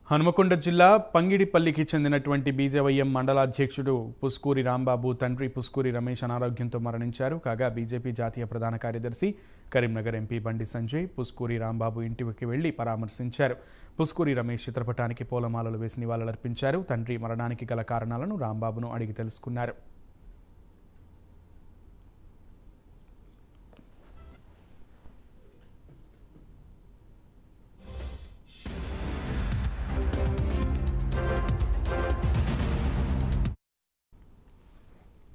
హనుమకొండ జిల్లా పంగిడిపల్లికి చెందినటువంటి బీజేవైఎం మండలాధ్యక్షుడు పుస్కూరి రాంబాబు తండ్రి పుస్కూరి రమేష్ అనారోగ్యంతో మరణించారు. కాగా బీజేపీ జాతీయ ప్రధాన కార్యదర్శి కరీంనగర్ ఎంపీ బండి సంజయ్ పుస్కూరి రాంబాబు ఇంటికి వెళ్లి పరామర్శించారు. పుస్కూరి రమేష్ చిత్రపటానికి పూలమాలలు వేసి నివాళులర్పించారు. తండ్రి మరణానికి గల కారణాలను రాంబాబును అడిగి తెలుసుకున్నారు.